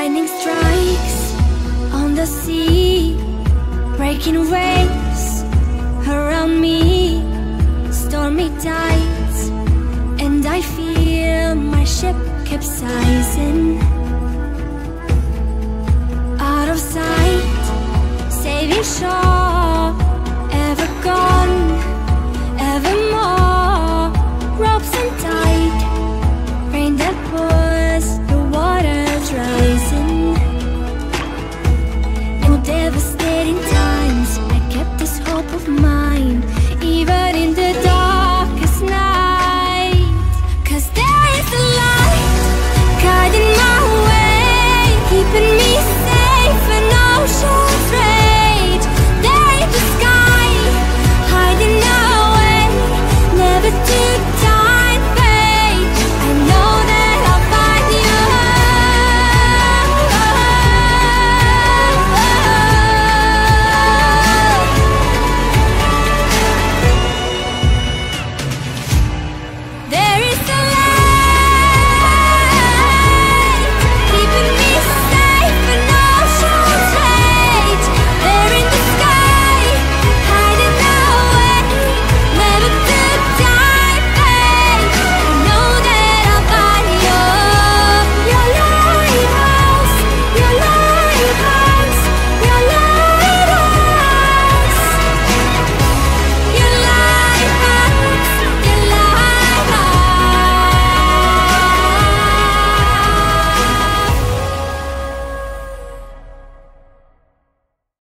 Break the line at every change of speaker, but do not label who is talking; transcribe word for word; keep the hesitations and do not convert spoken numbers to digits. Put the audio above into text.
Lightning strikes on the sea, breaking waves around me, stormy tides, and I feel my ship capsizing. Out of sight, saving shore.